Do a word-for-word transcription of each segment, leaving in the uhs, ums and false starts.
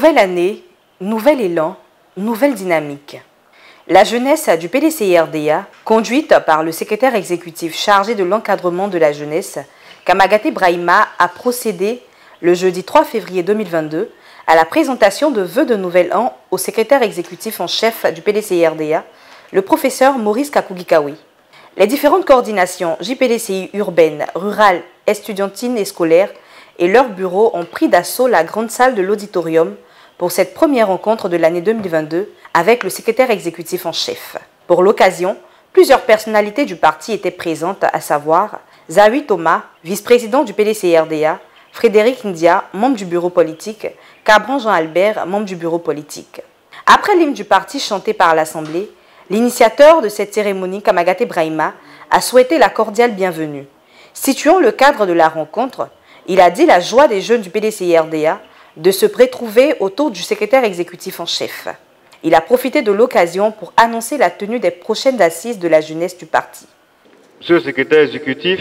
Nouvelle année, nouvel élan, nouvelle dynamique. La jeunesse du P D C I R D A, conduite par le secrétaire exécutif chargé de l'encadrement de la jeunesse, Kamagaté Brahima, a procédé le jeudi trois février deux mille vingt-deux à la présentation de vœux de nouvel an au secrétaire exécutif en chef du P D C I R D A, le professeur Maurice Kakugikawi. Les différentes coordinations J P D C I urbaines, rurales, estudiantines et scolaires et leurs bureaux ont pris d'assaut la grande salle de l'auditorium pour cette première rencontre de l'année deux mille vingt-deux avec le secrétaire exécutif en chef. Pour l'occasion, plusieurs personnalités du parti étaient présentes, à savoir Zawi Thomas, vice-président du P D C I R D A, Frédéric Ndia, membre du bureau politique, Cabran Jean-Albert, membre du bureau politique. Après l'hymne du parti chanté par l'Assemblée, l'initiateur de cette cérémonie, Kamagaté Brahima, a souhaité la cordiale bienvenue. Situant le cadre de la rencontre, il a dit la joie des jeunes du P D C I R D A de se retrouver autour du secrétaire exécutif en chef. Il a profité de l'occasion pour annoncer la tenue des prochaines assises de la jeunesse du parti. Monsieur le secrétaire exécutif,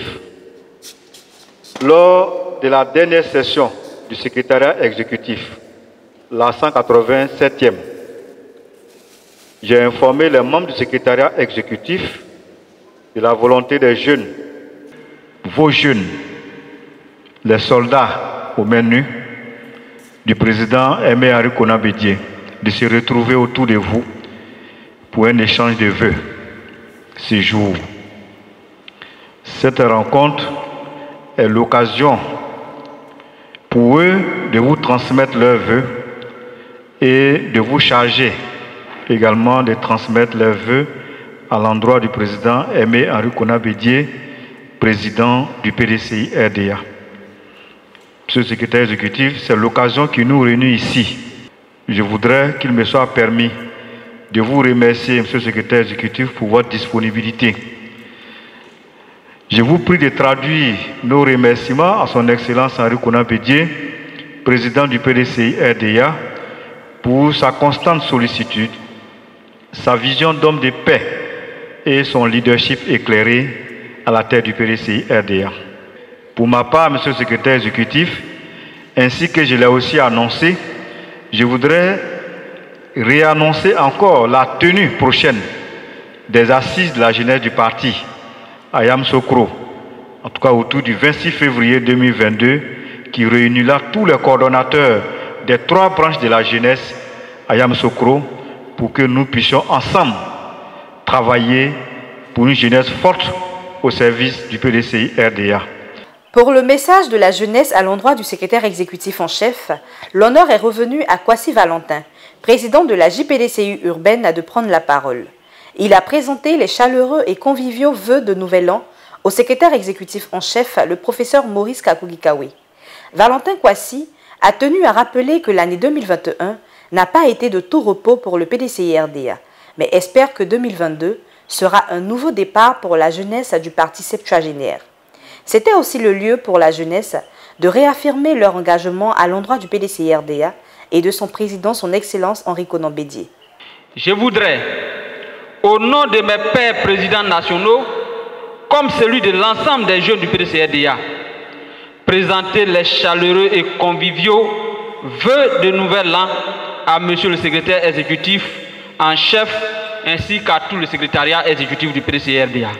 lors de la dernière session du secrétariat exécutif, la cent quatre-vingt-septième, j'ai informé les membres du secrétariat exécutif de la volonté des jeunes, vos jeunes, les soldats aux mains nues du président Aimé Henri Konan Bédié, de se retrouver autour de vous pour un échange de vœux ce jour. Cette rencontre est l'occasion pour eux de vous transmettre leurs vœux et de vous charger également de transmettre leurs vœux à l'endroit du président Aimé Henri Konan Bédié, président du P D C I R D A. Monsieur le secrétaire exécutif, c'est l'occasion qui nous réunit ici. Je voudrais qu'il me soit permis de vous remercier, monsieur le secrétaire exécutif, pour votre disponibilité. Je vous prie de traduire nos remerciements à son Excellence Henri Konan Bédié, président du P D C I R D A, pour sa constante sollicitude, sa vision d'homme de paix et son leadership éclairé à la tête du P D C I R D A. Pour ma part, monsieur le secrétaire exécutif, ainsi que je l'ai aussi annoncé, je voudrais réannoncer encore la tenue prochaine des assises de la jeunesse du parti à Yamoussoukro, en tout cas autour du vingt-six février deux mille vingt-deux, qui réunira tous les coordonnateurs des trois branches de la jeunesse à Yamoussoukro pour que nous puissions ensemble travailler pour une jeunesse forte au service du P D C I R D A. Pour le message de la jeunesse à l'endroit du secrétaire exécutif en chef, l'honneur est revenu à Kwasi Valentin, président de la J P D C U urbaine, de prendre la parole. Il a présenté les chaleureux et conviviaux vœux de nouvel an au secrétaire exécutif en chef, le professeur Maurice Kakugikawi. Valentin Kwasi a tenu à rappeler que l'année deux mille vingt et un n'a pas été de tout repos pour le P D C I R D A, mais espère que deux mille vingt-deux sera un nouveau départ pour la jeunesse du parti septuagénaire. C'était aussi le lieu pour la jeunesse de réaffirmer leur engagement à l'endroit du P D C I R D A et de son président, son Excellence Henri Konan Bédié. Je voudrais, au nom de mes pères présidents nationaux, comme celui de l'ensemble des jeunes du P D C I R D A, présenter les chaleureux et conviviaux vœux de nouvel an à monsieur le secrétaire exécutif en chef ainsi qu'à tout le secrétariat exécutif du P D C I R D A.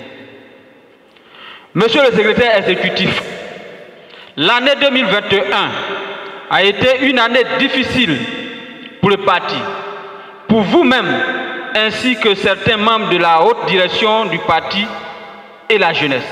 Monsieur le secrétaire exécutif, l'année deux mille vingt et un a été une année difficile pour le parti, pour vous-même ainsi que certains membres de la haute direction du parti et la jeunesse.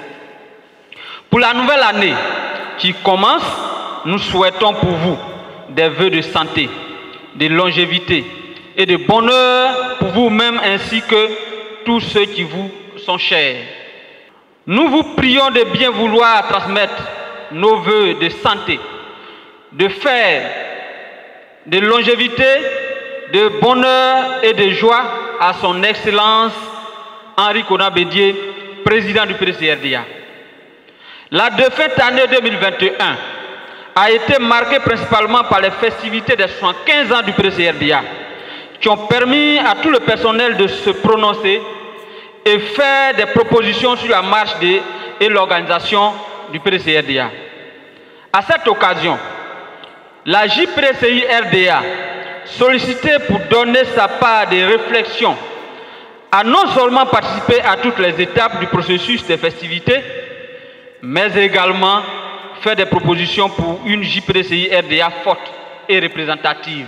Pour la nouvelle année qui commence, nous souhaitons pour vous des vœux de santé, de longévité et de bonheur pour vous-même ainsi que tous ceux qui vous sont chers. Nous vous prions de bien vouloir transmettre nos vœux de santé, de faire, de longévité, de bonheur et de joie à son Excellence Henri Konan Bédié, président du P D C I R D A. La défunte année deux mille vingt et un a été marquée principalement par les festivités des soixante-quinze ans du P D C I R D A, qui ont permis à tout le personnel de se prononcer et faire des propositions sur la marche de, et l'organisation du P D C I R D A. À cette occasion, la J P D C I R D A, sollicitée pour donner sa part des réflexions, a non seulement participé à toutes les étapes du processus des festivités, mais également fait des propositions pour une J P D C I R D A forte et représentative.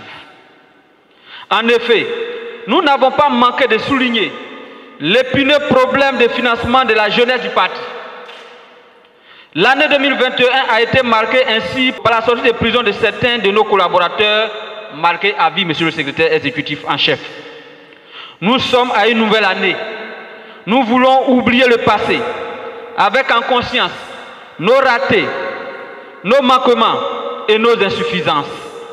En effet, nous n'avons pas manqué de souligner l'épineux problème de financement de la jeunesse du parti. L'année deux mille vingt et un a été marquée ainsi par la sortie de prison de certains de nos collaborateurs, marqués à vie, Monsieur le secrétaire exécutif en chef. Nous sommes à une nouvelle année. Nous voulons oublier le passé, avec en conscience nos ratés, nos manquements et nos insuffisances.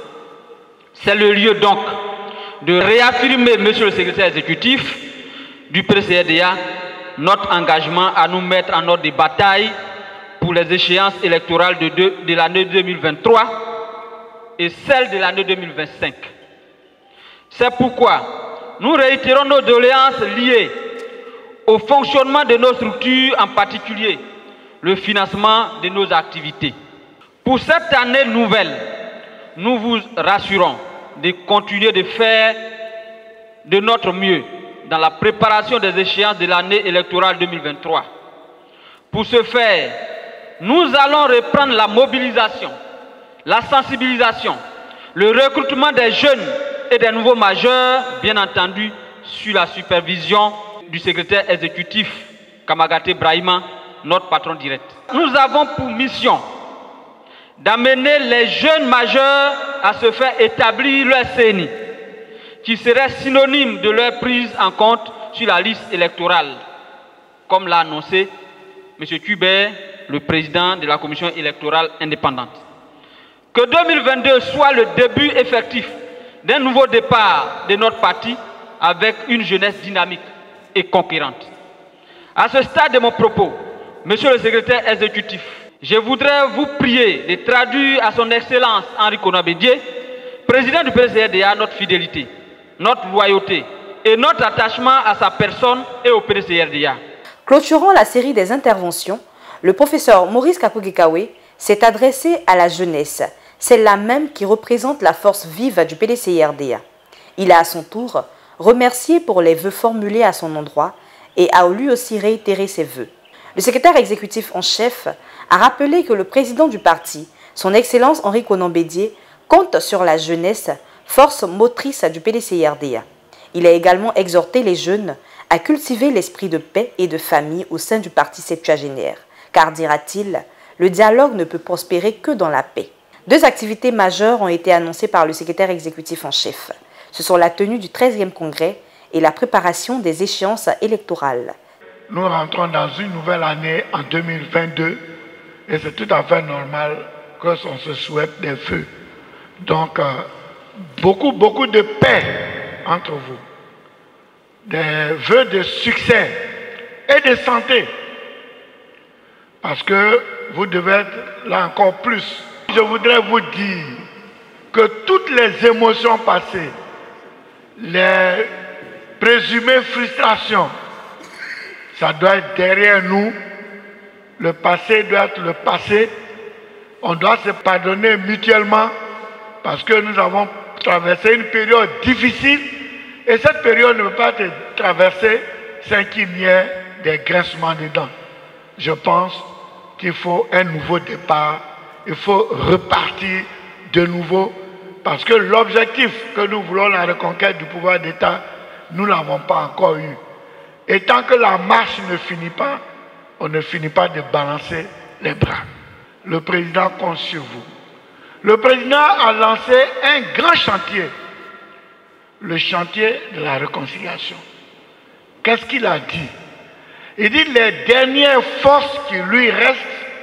C'est le lieu donc de réaffirmer, Monsieur le secrétaire exécutif du P D C I R D A, notre engagement à nous mettre en ordre de bataille pour les échéances électorales de, de, de l'année deux mille vingt-trois et celles de l'année deux mille vingt-cinq. C'est pourquoi nous réitérons nos doléances liées au fonctionnement de nos structures, en particulier le financement de nos activités. Pour cette année nouvelle, nous vous rassurons de continuer de faire de notre mieux dans la préparation des échéances de l'année électorale deux mille vingt-trois. Pour ce faire, nous allons reprendre la mobilisation, la sensibilisation, le recrutement des jeunes et des nouveaux majeurs, bien entendu, sous la supervision du secrétaire exécutif Kamagaté Brahima, notre patron direct. Nous avons pour mission d'amener les jeunes majeurs à se faire établir leur C N I, qui serait synonyme de leur prise en compte sur la liste électorale, comme l'a annoncé M. Kubert, le président de la commission électorale indépendante. Que deux mille vingt-deux soit le début effectif d'un nouveau départ de notre parti avec une jeunesse dynamique et conquérante. À ce stade de mon propos, Monsieur le secrétaire exécutif, je voudrais vous prier de traduire à son Excellence Henri Konan Bédié, président du P D C I R D A, notre fidélité, notre loyauté et notre attachement à sa personne et au P D C I R D A. Clôturant la série des interventions, le professeur Maurice Kakougekawe s'est adressé à la jeunesse, celle-là même qui représente la force vive du P D C I R D A. Il a à son tour remercié pour les vœux formulés à son endroit et a lui aussi réitéré ses vœux. Le secrétaire exécutif en chef a rappelé que le président du parti, son Excellence Henri Konan Bédié, compte sur la jeunesse, force motrice du P D C I R D A. Il a également exhorté les jeunes à cultiver l'esprit de paix et de famille au sein du parti septuagénaire, car, dira-t-il, le dialogue ne peut prospérer que dans la paix. Deux activités majeures ont été annoncées par le secrétaire exécutif en chef. Ce sont la tenue du treizième congrès et la préparation des échéances électorales. Nous rentrons dans une nouvelle année en deux mille vingt-deux et c'est tout à fait normal qu'on se souhaite des vœux. Donc, euh, beaucoup, beaucoup de paix entre vous, des vœux de succès et de santé, parce que vous devez être là encore plus. Je voudrais vous dire que toutes les émotions passées, les présumées frustrations, ça doit être derrière nous. Le passé doit être le passé. On doit se pardonner mutuellement parce que nous avons traversé une période difficile et cette période ne peut pas être traversée sans qu'il y ait des grincements dedans. Je pense qu'il faut un nouveau départ. Il faut repartir de nouveau parce que l'objectif que nous voulons, la reconquête du pouvoir d'État, nous ne l'avons pas encore eu. Et tant que la marche ne finit pas, on ne finit pas de balancer les bras. Le président compte sur vous. Le président a lancé un grand chantier, le chantier de la réconciliation. Qu'est-ce qu'il a dit? Il dit les dernières forces qui lui restent,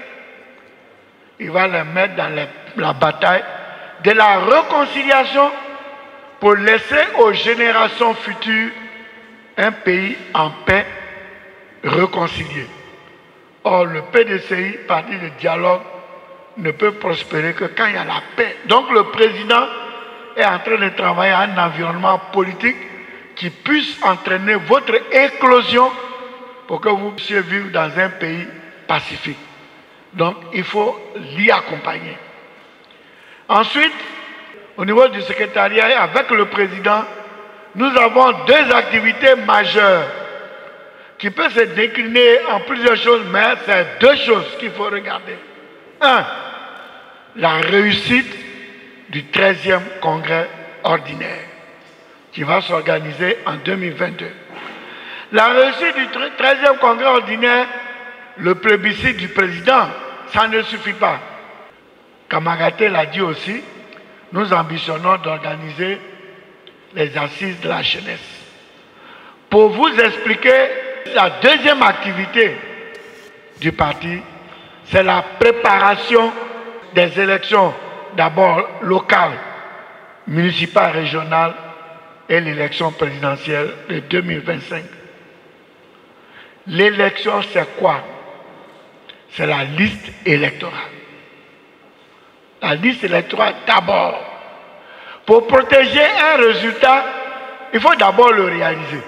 il va les mettre dans les, la bataille de la réconciliation pour laisser aux générations futures un pays en paix réconcilié. Or, le P D C I, parti de dialogue, ne peut prospérer que quand il y a la paix. Donc, le président est en train de travailler à un environnement politique qui puisse entraîner votre éclosion pour que vous puissiez vivre dans un pays pacifique. Donc, il faut l'y accompagner. Ensuite, au niveau du secrétariat, avec le président, nous avons deux activités majeures qui peuvent se décliner en plusieurs choses, mais c'est deux choses qu'il faut regarder. Un, la réussite du treizième congrès ordinaire qui va s'organiser en deux mille vingt-deux. La réussite du treizième congrès ordinaire, le plébiscite du président, ça ne suffit pas. Kamagaté l'a dit aussi, nous ambitionnons d'organiser les assises de la jeunesse. Pour vous expliquer, la deuxième activité du parti, c'est la préparation des élections, d'abord locales, municipales, régionales et l'élection présidentielle de deux mille vingt-cinq. L'élection, c'est quoi? C'est la liste électorale. La liste électorale, d'abord. Pour protéger un résultat, il faut d'abord le réaliser.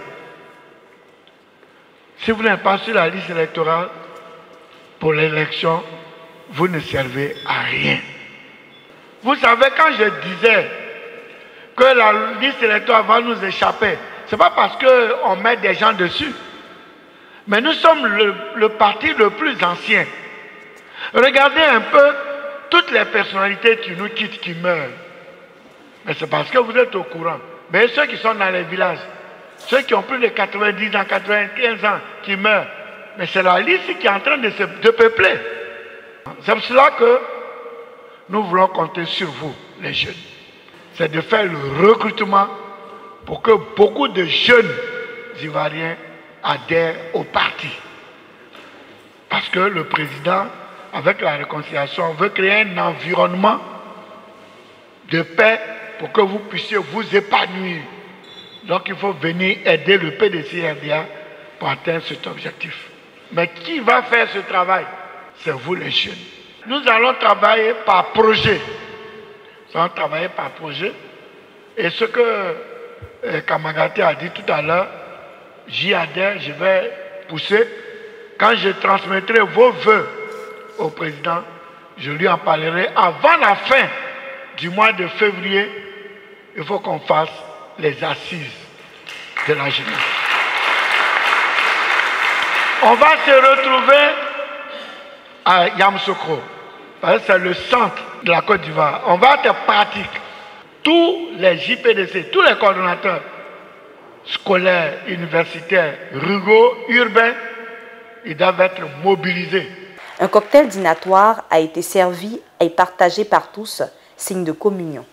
Si vous n'êtes pas sur la liste électorale, pour l'élection, vous ne servez à rien. Vous savez, quand je disais que la liste électorale va nous échapper, ce n'est pas parce qu'on met des gens dessus. Mais nous sommes le, le parti le plus ancien. Regardez un peu toutes les personnalités qui nous quittent, qui meurent. Mais c'est parce que vous êtes au courant. Mais ceux qui sont dans les villages, ceux qui ont plus de quatre-vingt-dix ans, quatre-vingt-quinze ans, qui meurent, mais c'est la liste qui est en train de se de peupler. C'est pour cela que nous voulons compter sur vous, les jeunes. C'est de faire le recrutement pour que beaucoup de jeunes Ivoiriens adhèrent au parti. Parce que le président, avec la réconciliation, veut créer un environnement de paix pour que vous puissiez vous épanouir. Donc il faut venir aider le P D C R D A pour atteindre cet objectif. Mais qui va faire ce travail? C'est vous les jeunes. Nous allons travailler par projet. Nous allons travailler par projet. Et ce que euh, Kamagaté a dit tout à l'heure, j'y adhère, je vais pousser. Quand je transmettrai vos vœux au président, je lui en parlerai avant la fin du mois de février. Il faut qu'on fasse les assises de la jeunesse. On va se retrouver à Yamoussoukro. C'est le centre de la Côte d'Ivoire. On va être pratique. Tous les J P D C, tous les coordonnateurs scolaires, universitaires, ruraux, urbains, ils doivent être mobilisés. Un cocktail dînatoire a été servi et partagé par tous, signe de communion.